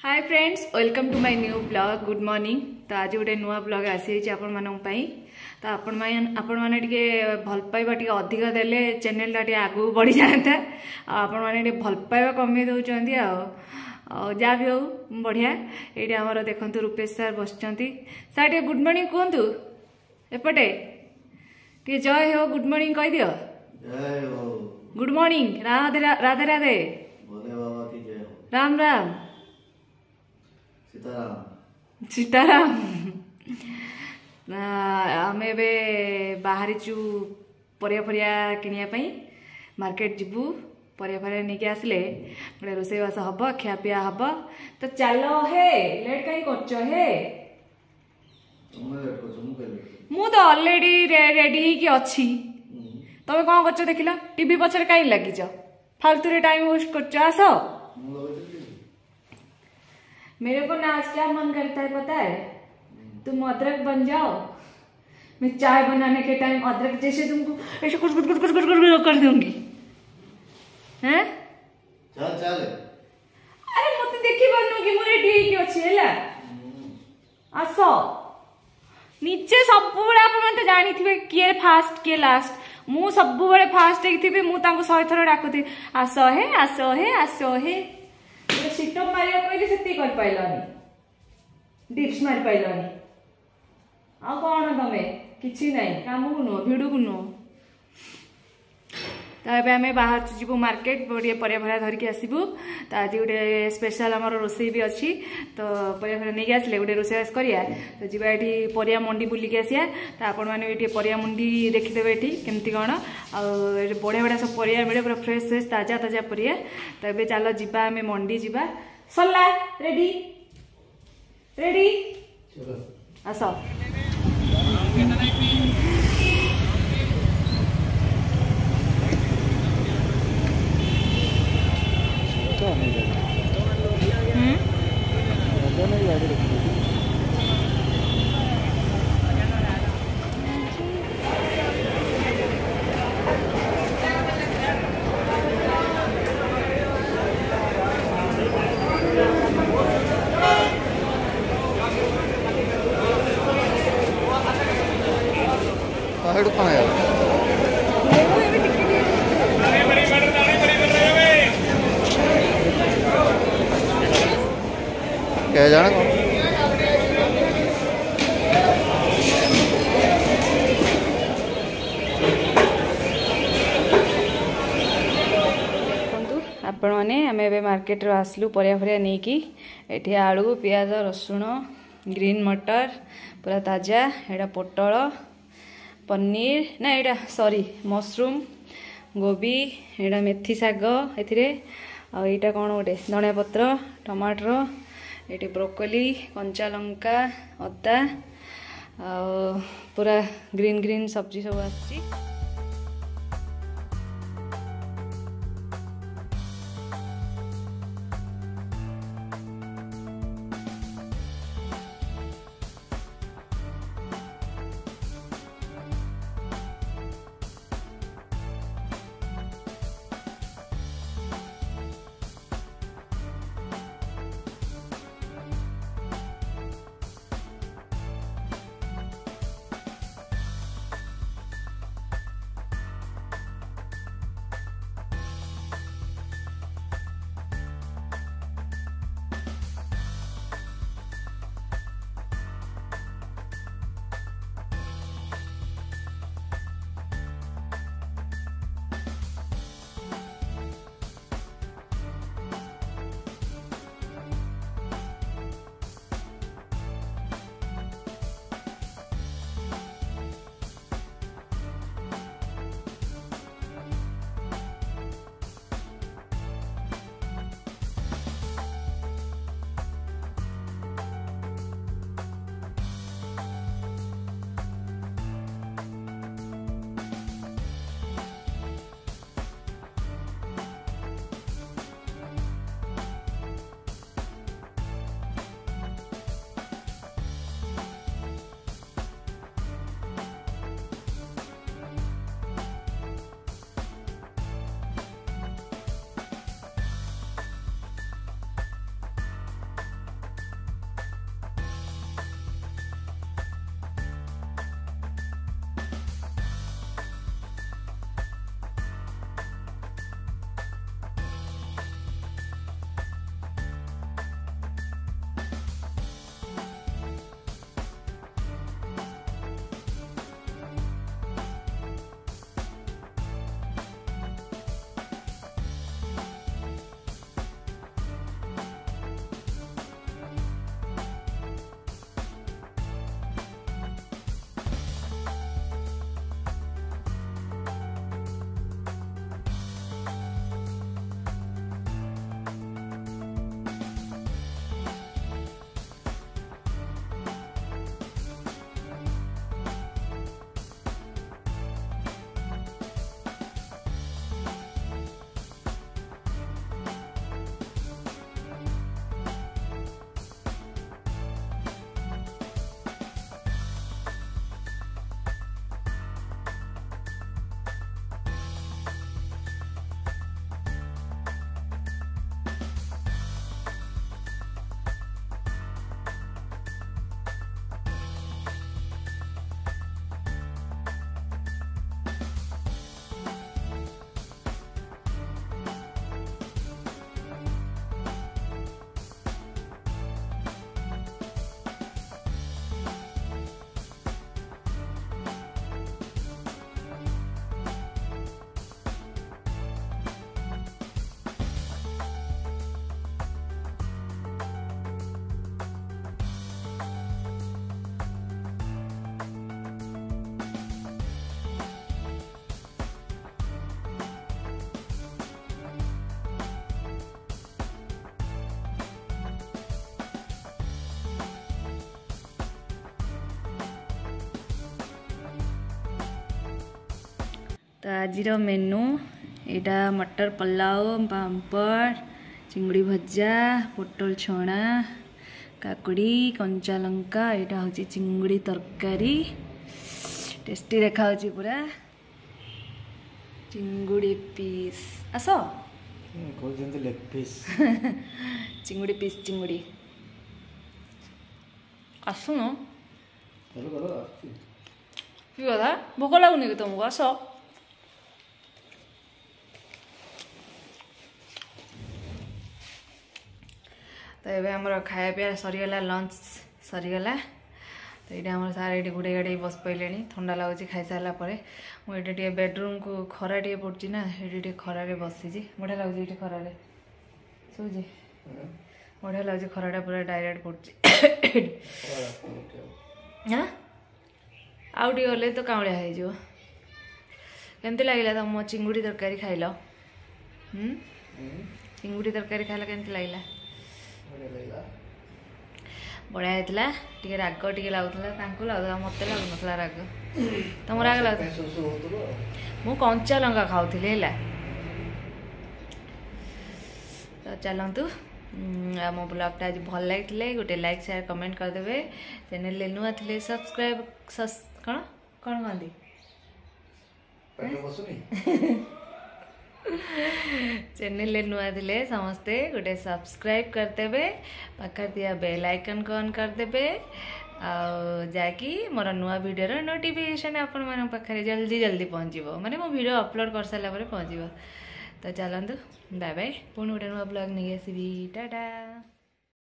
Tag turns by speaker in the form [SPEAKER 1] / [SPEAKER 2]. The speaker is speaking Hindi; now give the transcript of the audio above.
[SPEAKER 1] Hi friends, welcome to my new blog. Good morning. तो आज गोटे नुआ ब्लॉग आसी आपण मानी तो आपण मैंने भल पाइबा टे अधिक देले चैनल टा आगू बढ़ी जाता। आपण मैंने भल पाइबा कमे दौरान जहाँ भी हो बढ़िया। ये आमर देखु रूपेश सार बस सार टे गुड मॉर्निंग कहतु एपटे टे जय हो गुड मॉर्निंग कह दियो। Good morning. राधे राधे राधे राम राम
[SPEAKER 2] सीताराम
[SPEAKER 1] सीताराम। आम ए बाहरी परिया किनापी मार्केट जीवु परिया नहीं आसिले गोटे रोसईवास हम खियापिया हम। तो चलो हे लेट कहीं कर हे मु तो ऑलरेडी रेडी ही अच्छी। तुम कौन कर देख टीवी पछरे कहीं लगिच फालतू टाइम वेस्ट कर। आस मेरे को ना आज क्या मन करता है पता है? तुम अदरक बन जाओ। मैं चाय बनाने के टाइम अदरक जैसे तुमको ऐसे कुछ कुछ कुछ कुछ कुछ कुछ कर दूंगी। हैं?
[SPEAKER 2] चल चल।
[SPEAKER 1] अरे मत देखी बनूंगी मुझे ठीक अच्छी है। आसो नीचे सब बड़े आप जानी थे किए फास्ट किए लास्ट। मु सब बड़े फास्ट थी मु 100 थर डाकुथी आसो हे आसो हे आसो हे। सिटअप मारिया कहले सेती कर पाइलानी डिप्स मार पाइलानी आ कौन तमे किछि नहीं काम को नो भिडू को नो। तो आम बाहर जीवु मार्केट गोटे परिया भरा धरिकी आसबू। तो आज गोटे स्पेशल आमर रोसई भी अच्छी। तो परिया भरा नहीं आसले गोटे रोसईवास करिया। तो जीवा ये परिया मंडी बुलिकी आसिया। तो आपण मैंने ये परिया मंडी देखीदेवे ये केमती कौन आ बढ़िया बढ़िया सब परिया मिले पूरा फ्रेश फ्रेश ताजा ताजा परिया। तो ये चलो जीवा आम मंडी जीवा सरला रेडी रेडी आस।
[SPEAKER 2] क्या जाना कौन
[SPEAKER 1] आपण मैंने आम ए मार्केट आसलु परिया फरिया नहीं कि एठी आलू पियाज रसुण ग्रीन मटर पूरा ताजा। एटा पोटल पनीर ना एटा सॉरी मशरूम गोभी एटा मेथी साग एथिरे आ एटा कौन गोटे धनिया पत्र टमाटर ये ब्रोकोली कंचा लंका अदा आ पूरा ग्रीन ग्रीन सब्जी सब आछि। तो आज मेनू यहाँ मटर पुलाव पापड़ चिंगुड़ी भजा पोटल छणा काकुड़ी कंचा लंका यहाँ हूँ चिंगुड़ी तरकारी टेस्टी देखा पूरा चिंगुड़ी पीस आस
[SPEAKER 2] लेग पीस
[SPEAKER 1] चिंगुड़ी पीस चिंगुड़ी आसुन कि कथा भोक लगुनि कि तुमको आस तो ये आमर खाया पीया सरीगला लंच सरीगला तो ये आम सारे ये घोड़े गाड़ी बस पड़े थंडा लगुच खाई सारापर मुझे बेडरूम को खरा टे पड़ी ना ये खरारे बसी बढ़िया लगुच ये खरारे शुझे बढ़िया लगुच खराटा पूरा डायरेक्ट पड़ी हाँ आउटे गले तो काउलिया हो केमती लगे तुम चिंगुड़ी तरकारी खाइल चिंगुड़ी तरकारी खाइल केमती लगे बढ़िया होता टे राग टे लगुला मत लगुन राग तुम राग लगुला मु कंचा लंका खाऊली तो चलतु मो ब्लॉगटा आज भल लगे गोटे लाइक शेयर कमेंट करदे चैनल नुआ थे सब्सक्राइब कौन कौन कहती चैनल नुआ थे समस्ते गोटे सब्सक्राइब करदे पाखर दिया बेल आइकन को ऑन करदे जाकि मोर नुआ वीडियो नोटिफिकेशन आपण मन पाखरे जल्दी जल्दी पहुँचो माने मो वीडियो अपलोड कर सारा पहुँचो तो चलतु बाय बाय पुणी गोटे नुआ ब्लॉग नहीं आसबि टाटा।